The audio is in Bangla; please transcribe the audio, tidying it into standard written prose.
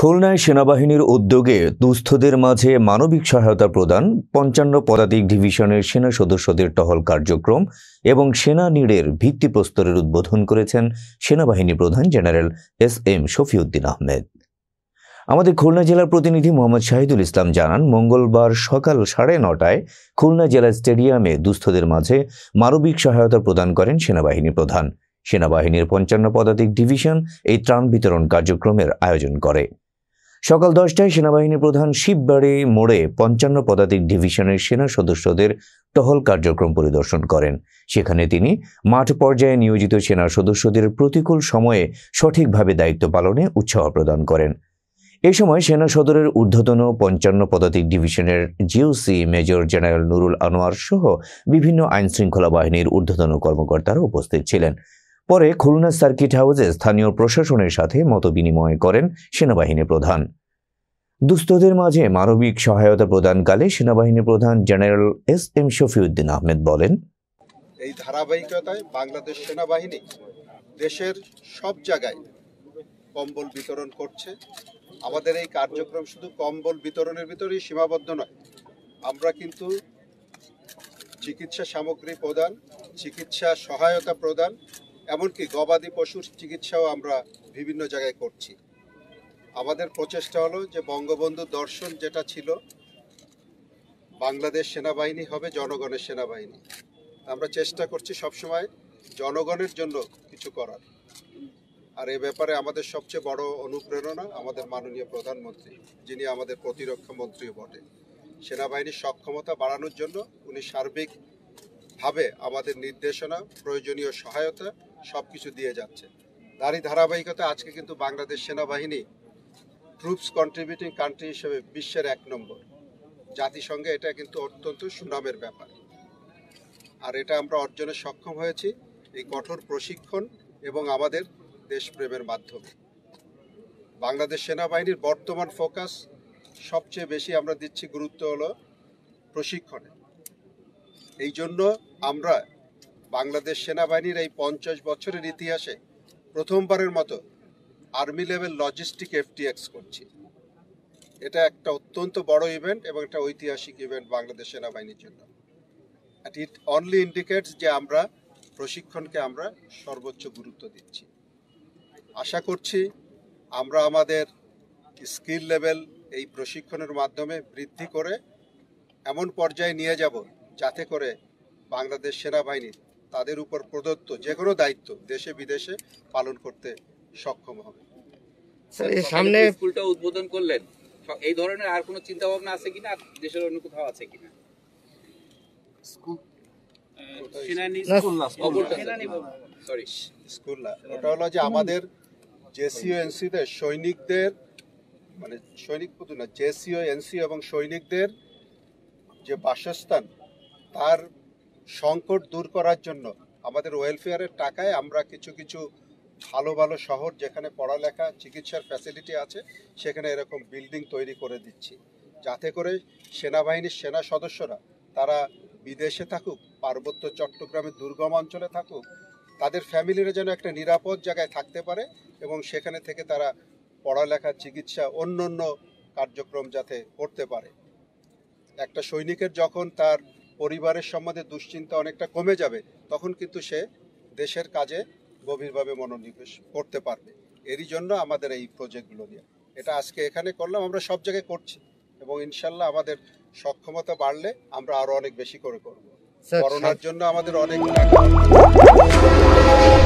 খুলনায় সেনাবাহিনীর উদ্যোগে দুস্থদের মাঝে মানবিক সহায়তা প্রদান, ৫৫ পদাতিক ডিভিশনের সেনা সদস্যদের টহল কার্যক্রম এবং সেনা নীড়ের ভিত্তিপ্রস্তরের উদ্বোধন করেছেন সেনাবাহিনী প্রধান জেনারেল এস.এম. শফিউদ্দিন আহমেদ। আমাদের খুলনা জেলার প্রতিনিধি মোহাম্মদ শাহিদুল ইসলাম জানান, মঙ্গলবার সকাল ৯:৩০টায় খুলনা জেলা স্টেডিয়ামে দুস্থদের মাঝে মানবিক সহায়তা প্রদান করেন সেনাবাহিনী প্রধান। সেনাবাহিনীর ৫৫ পদাতিক ডিভিশন এই ত্রাণ বিতরণ কার্যক্রমের আয়োজন করে। সকাল ১০টায় সেনাবাহিনী প্রধান শিববাড়ি মোড়ে ৫৫ পদাতিক ডিভিশনের সেনা সদস্যদের টহল কার্যক্রম পরিদর্শন করেন। সেখানে তিনি মাঠ পর্যায়ে নিয়োজিত সেনা সদস্যদের প্রতিকূল সময়ে সঠিকভাবে দায়িত্ব পালনে উৎসাহ প্রদান করেন। এ সময় সেনা সদরের ঊর্ধ্বতন ৫৫ পদাতিক ডিভিশনের GOC major general Nurul Anwar সহ বিভিন্ন আইনশৃঙ্খলা বাহিনীর ঊর্ধ্বতন কর্মকর্তারা উপস্থিত ছিলেন। পরে খুলনা সার্কিট হাউসে স্থানীয় প্রশাসনের সাথে মতবিনিময় করেন সেনাবাহিনী প্রধান। দুস্থদের মাঝে মানবিক সহায়তা প্রদানকালে সেনাবাহিনী প্রধান জেনারেল এস.এম. শফিউদ্দিন আহমেদ বলেন, এই ধারাবাহিকতায় বাংলাদেশ সেনাবাহিনী দেশের সব জায়গায় কম্বল বিতরণ করছে। আমাদের এই কার্যক্রম শুধু কম্বল বিতরণের ভিতরেই সীমাবদ্ধ নয়, আমরা কিন্তু চিকিৎসা সামগ্রী প্রদান, চিকিৎসা সহায়তা প্রদান, এমনকি গবাদি পশুর চিকিৎসাও আমরা বিভিন্ন জায়গায় করছি। আমাদের প্রচেষ্টা হলো যে বঙ্গবন্ধু দর্শন যেটা ছিল, বাংলাদেশ সেনাবাহিনী হবে জনগণের সেনাবাহিনী। আমরা চেষ্টা করছি সবসময় জনগণের জন্য কিছু করার। আর এ ব্যাপারে আমাদের সবচেয়ে বড় অনুপ্রেরণা আমাদের মাননীয় প্রধানমন্ত্রী, যিনি আমাদের প্রতিরক্ষা মন্ত্রীও বটে। সেনাবাহিনীর সক্ষমতা বাড়ানোর জন্য উনি সার্বিকভাবে আমাদের নির্দেশনা, প্রয়োজনীয় সহায়তা সবকিছু দিয়ে যাচ্ছে। তারই ধারাবাহিকতা আজকে কিন্তু বাংলাদেশ সেনাবাহিনী ট্রুপস কন্ট্রিবিউটিং কান্ট্রি হিসেবে বিশ্বের ১ নম্বর। জাতিসংঘে এটা কিন্তু অত্যন্ত সুনামের ব্যাপার। আর এটা আমরা অর্জনে সক্ষম হয়েছি এই কঠোর প্রশিক্ষণ এবং আমাদের দেশপ্রেমের মাধ্যমে। বাংলাদেশ সেনাবাহিনীর বর্তমান ফোকাস সবচেয়ে বেশি আমরা দিচ্ছি গুরুত্ব হলো প্রশিক্ষণে। এই জন্য আমরা বাংলাদেশ সেনাবাহিনীর এই ৫০ বছরের ইতিহাসে প্রথমবারের মতো আর্মি লেভেল লজিস্টিক FTX করছি। এটা একটা অত্যন্ত বড় ইভেন্ট এবং একটা ঐতিহাসিক ইভেন্ট বাংলাদেশ সেনাবাহিনীর জন্য। ইট অনলি ইন্ডিকেটস যে আমরা প্রশিক্ষণকে আমরা সর্বোচ্চ গুরুত্ব দিচ্ছি। আশা করছি আমরা আমাদের স্কিল লেভেল এই প্রশিক্ষণের মাধ্যমে বৃদ্ধি করে এমন পর্যায়ে নিয়ে যাব যাতে করে বাংলাদেশ সেনাবাহিনী তাদের উপর প্রদত্ত যে কোনো দায়িত্ব দেশে বিদেশে পালন করতে সক্ষম হবে। সামনে স্কুলটা উদ্বোধন করলেন, এই ধরনের আর কোনো চিন্তা ভাবনা আছে কিনা, দেশের অন্য কোথাও আছে কিনা? স্কুল না, ওটা হলো যে আমাদের JCO-NC সৈনিকদের, মানে সৈনিক পদ না, JCO-NC এবং সৈনিকদের যে বাসস্থান তার সংকট দূর করার জন্য আমাদের ওয়েলফেয়ারের টাকায় আমরা কিছু কিছু ভালো ভালো শহর যেখানে পড়ালেখা চিকিৎসার ফ্যাসিলিটি আছে সেখানে এরকম বিল্ডিং তৈরি করে দিচ্ছি, যাতে করে সেনাবাহিনীর সেনা সদস্যরা তারা বিদেশে থাকুক, পার্বত্য চট্টগ্রামের দুর্গম অঞ্চলে থাকুক, তাদের ফ্যামিলিরা যেন একটা নিরাপদ জায়গায় থাকতে পারে এবং সেখানে থেকে তারা পড়ালেখা, চিকিৎসা, অন্য অন্য কার্যক্রম যাতে করতে পারে। একটা সৈনিকের যখন তার পরিবারের সম্বন্ধে দুশ্চিন্তা অনেকটা কমে যাবে, তখন কিন্তু সে দেশের কাজে গভীরভাবে মনোনিবেশ করতে পারবে। এরই জন্য আমাদের এই প্রজেক্টগুলো নিয়ে, এটা আজকে এখানে করলাম, আমরা সব জায়গায় করছি এবং ইনশাল্লাহ আমাদের সক্ষমতা বাড়লে আমরা আরো অনেক বেশি করে করব। করোনার জন্য আমাদের অনেক